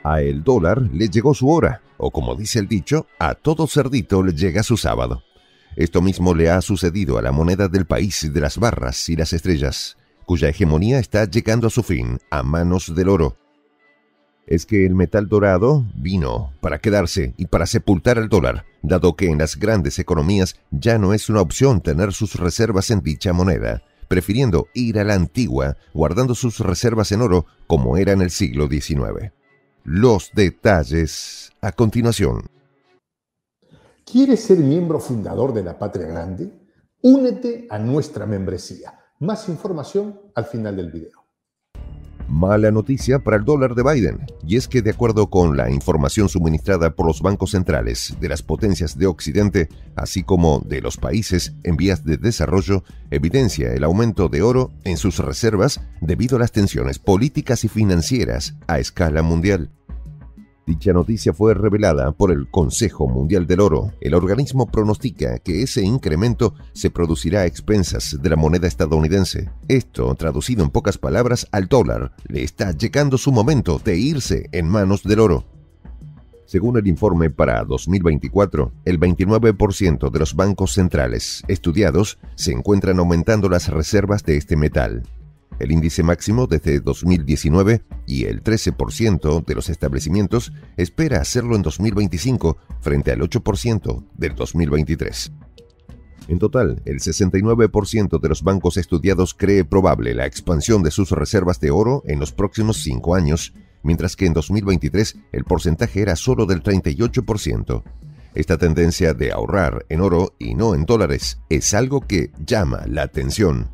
A el dólar le llegó su hora, o como dice el dicho, a todo cerdito le llega su sábado. Esto mismo le ha sucedido a la moneda del país de las barras y las estrellas, cuya hegemonía está llegando a su fin a manos del oro. Es que el metal dorado vino para quedarse y para sepultar al dólar, dado que en las grandes economías ya no es una opción tener sus reservas en dicha moneda, prefiriendo ir a la antigua, guardando sus reservas en oro como era en el siglo XIX. Los detalles a continuación. ¿Quieres ser miembro fundador de la Patria Grande? Únete a nuestra membresía. Más información al final del video. Mala noticia para el dólar de Biden, y es que de acuerdo con la información suministrada por los bancos centrales de las potencias de Occidente, así como de los países en vías de desarrollo, evidencia el aumento de oro en sus reservas debido a las tensiones políticas y financieras a escala mundial. Dicha noticia fue revelada por el Consejo Mundial del Oro. El organismo pronostica que ese incremento se producirá a expensas de la moneda estadounidense. Esto, traducido en pocas palabras, al dólar le está llegando su momento de irse en manos del oro. Según el informe para 2024, el 29% de los bancos centrales estudiados se encuentran aumentando las reservas de este metal. El índice máximo desde 2019 y el 13% de los establecimientos espera hacerlo en 2025 frente al 8% del 2023. En total, el 69% de los bancos estudiados cree probable la expansión de sus reservas de oro en los próximos 5 años, mientras que en 2023 el porcentaje era solo del 38%. Esta tendencia de ahorrar en oro y no en dólares es algo que llama la atención.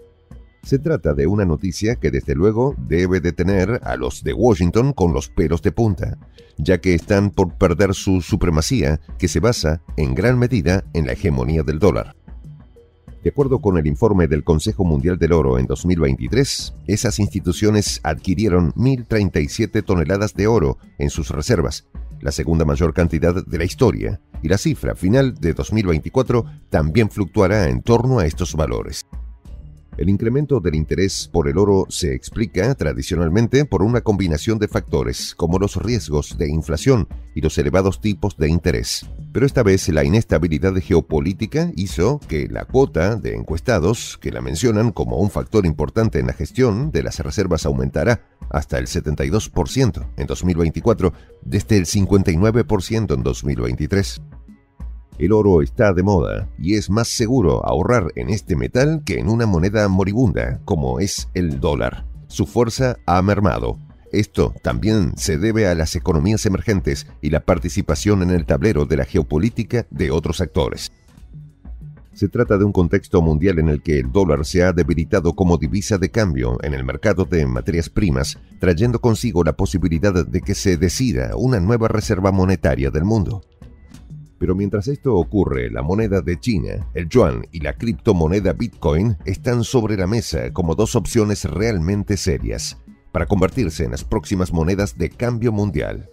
Se trata de una noticia que desde luego debe de tener a los de Washington con los pelos de punta, ya que están por perder su supremacía que se basa en gran medida en la hegemonía del dólar. De acuerdo con el informe del Consejo Mundial del Oro en 2023, esas instituciones adquirieron 1.037 toneladas de oro en sus reservas, la segunda mayor cantidad de la historia, y la cifra final de 2024 también fluctuará en torno a estos valores. El incremento del interés por el oro se explica tradicionalmente por una combinación de factores como los riesgos de inflación y los elevados tipos de interés. Pero esta vez la inestabilidad geopolítica hizo que la cuota de encuestados que la mencionan como un factor importante en la gestión de las reservas aumentara hasta el 72% en 2024, desde el 59% en 2023. El oro está de moda y es más seguro ahorrar en este metal que en una moneda moribunda, como es el dólar. Su fuerza ha mermado. Esto también se debe a las economías emergentes y la participación en el tablero de la geopolítica de otros actores. Se trata de un contexto mundial en el que el dólar se ha debilitado como divisa de cambio en el mercado de materias primas, trayendo consigo la posibilidad de que se decida una nueva reserva monetaria del mundo. Pero mientras esto ocurre, la moneda de China, el yuan y la criptomoneda Bitcoin están sobre la mesa como dos opciones realmente serias para convertirse en las próximas monedas de cambio mundial.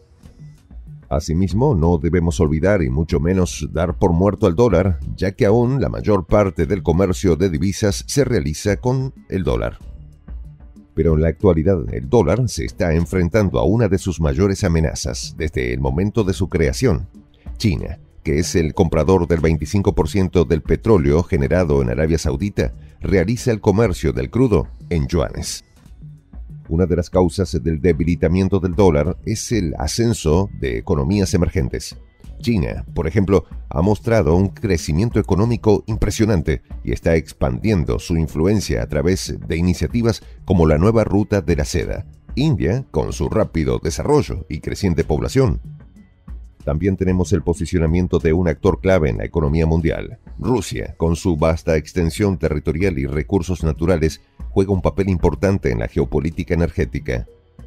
Asimismo, no debemos olvidar y mucho menos dar por muerto al dólar, ya que aún la mayor parte del comercio de divisas se realiza con el dólar. Pero en la actualidad el dólar se está enfrentando a una de sus mayores amenazas desde el momento de su creación, China, que es el comprador del 25% del petróleo generado en Arabia Saudita, realiza el comercio del crudo en yuanes. Una de las causas del debilitamiento del dólar es el ascenso de economías emergentes. China, por ejemplo, ha mostrado un crecimiento económico impresionante y está expandiendo su influencia a través de iniciativas como la nueva ruta de la seda. India, con su rápido desarrollo y creciente población. También tenemos el posicionamiento de un actor clave en la economía mundial. Rusia, con su vasta extensión territorial y recursos naturales, juega un papel importante en la geopolítica energética.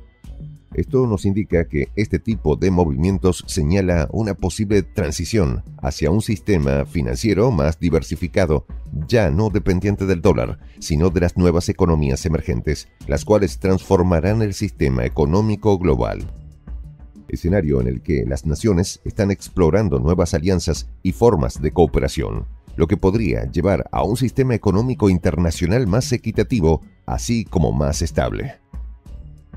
Esto nos indica que este tipo de movimientos señala una posible transición hacia un sistema financiero más diversificado, ya no dependiente del dólar, sino de las nuevas economías emergentes, las cuales transformarán el sistema económico global. Escenario en el que las naciones están explorando nuevas alianzas y formas de cooperación, lo que podría llevar a un sistema económico internacional más equitativo, así como más estable.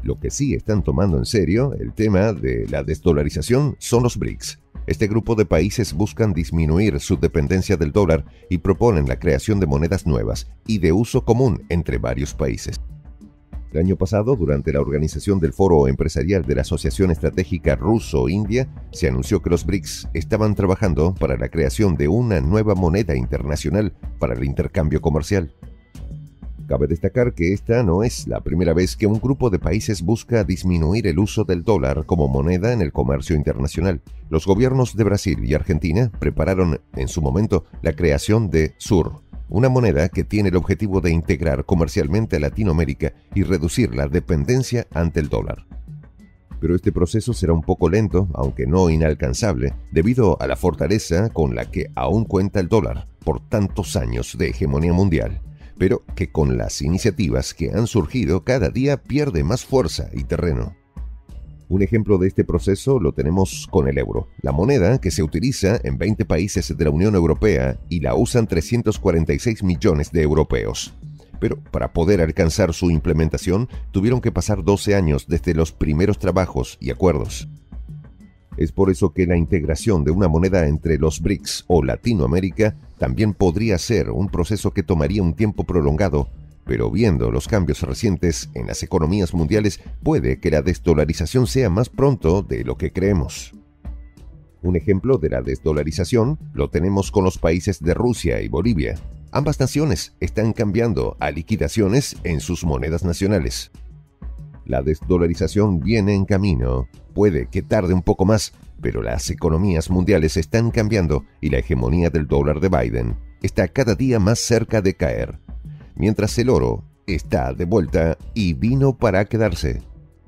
Lo que sí están tomando en serio el tema de la desdolarización son los BRICS. Este grupo de países buscan disminuir su dependencia del dólar y proponen la creación de monedas nuevas y de uso común entre varios países. El año pasado, durante la organización del Foro Empresarial de la Asociación Estratégica Ruso-India, se anunció que los BRICS estaban trabajando para la creación de una nueva moneda internacional para el intercambio comercial. Cabe destacar que esta no es la primera vez que un grupo de países busca disminuir el uso del dólar como moneda en el comercio internacional. Los gobiernos de Brasil y Argentina prepararon en su momento la creación de SUR, una moneda que tiene el objetivo de integrar comercialmente a Latinoamérica y reducir la dependencia ante el dólar. Pero este proceso será un poco lento, aunque no inalcanzable, debido a la fortaleza con la que aún cuenta el dólar por tantos años de hegemonía mundial, pero que con las iniciativas que han surgido cada día pierde más fuerza y terreno. Un ejemplo de este proceso lo tenemos con el euro, la moneda que se utiliza en 20 países de la Unión Europea y la usan 346 millones de europeos. Pero para poder alcanzar su implementación tuvieron que pasar 12 años desde los primeros trabajos y acuerdos. Es por eso que la integración de una moneda entre los BRICS o Latinoamérica también podría ser un proceso que tomaría un tiempo prolongado, pero viendo los cambios recientes en las economías mundiales, puede que la desdolarización sea más pronto de lo que creemos. Un ejemplo de la desdolarización lo tenemos con los países de Rusia y Bolivia. Ambas naciones están cambiando a liquidaciones en sus monedas nacionales. La desdolarización viene en camino. Puede que tarde un poco más, pero las economías mundiales están cambiando y la hegemonía del dólar de Biden está cada día más cerca de caer, mientras el oro está de vuelta y vino para quedarse.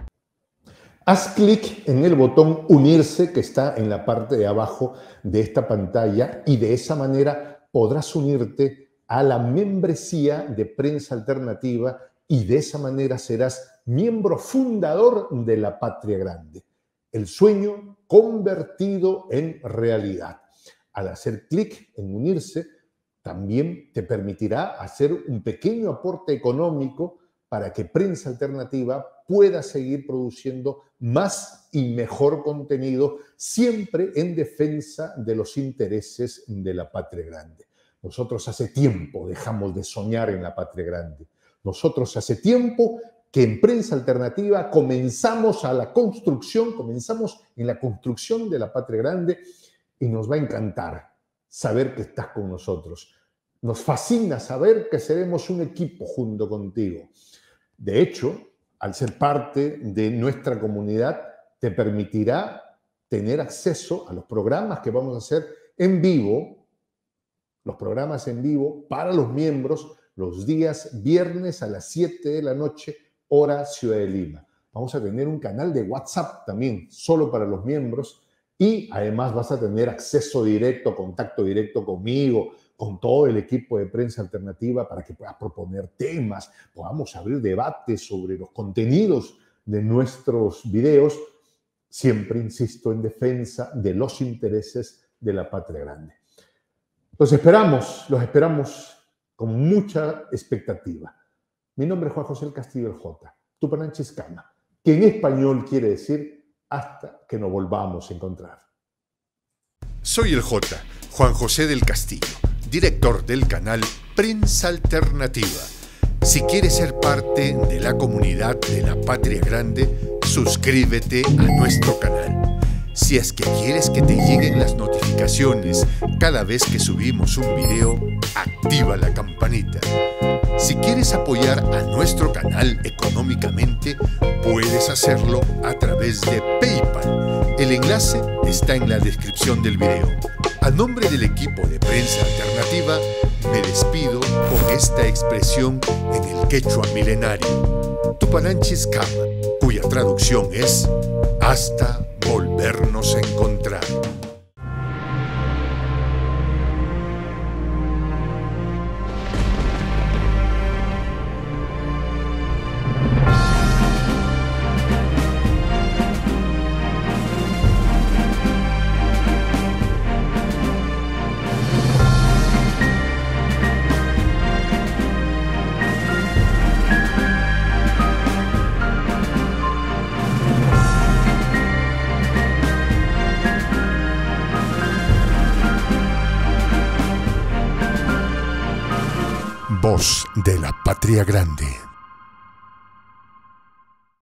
Haz clic en el botón unirse que está en la parte de abajo de esta pantalla y de esa manera podrás unirte a la membresía de Prensa Alternativa y de esa manera serás miembro fundador de La Patria Grande. El sueño convertido en realidad. Al hacer clic en unirse, también te permitirá hacer un pequeño aporte económico para que Prensa Alternativa pueda seguir produciendo más y mejor contenido, siempre en defensa de los intereses de la Patria Grande. Nosotros hace tiempo dejamos de soñar en la Patria Grande. Nosotros hace tiempo que en Prensa Alternativa comenzamos en la construcción de la Patria Grande y nos va a encantar saber que estás con nosotros. Nos fascina saber que seremos un equipo junto contigo. De hecho, al ser parte de nuestra comunidad, te permitirá tener acceso a los programas que vamos a hacer en vivo, los programas en vivo para los miembros los días viernes a las 7 de la noche, hora Ciudad de Lima. Vamos a tener un canal de WhatsApp también, solo para los miembros, y además vas a tener acceso directo, contacto directo conmigo, con todo el equipo de Prensa Alternativa para que puedas proponer temas, podamos abrir debates sobre los contenidos de nuestros videos, siempre, insisto, en defensa de los intereses de la Patria Grande. Los esperamos con mucha expectativa. Mi nombre es Juan José del Castillo el J, Tupananchiscama, que en español quiere decir hasta que nos volvamos a encontrar. Soy el J, Juan José del Castillo, director del canal Prensa Alternativa. Si quieres ser parte de la comunidad de la Patria Grande, suscríbete a nuestro canal. Si es que quieres que te lleguen las notificaciones cada vez que subimos un video, activa la campanita. Si quieres apoyar a nuestro canal económicamente, puedes hacerlo a través de PayPal. El enlace está en la descripción del video. A nombre del equipo de Prensa Alternativa, me despido con esta expresión en el quechua milenario, Tupananchis-Kama, cuya traducción es hasta volvernos a encontrar. voz de la patria grande.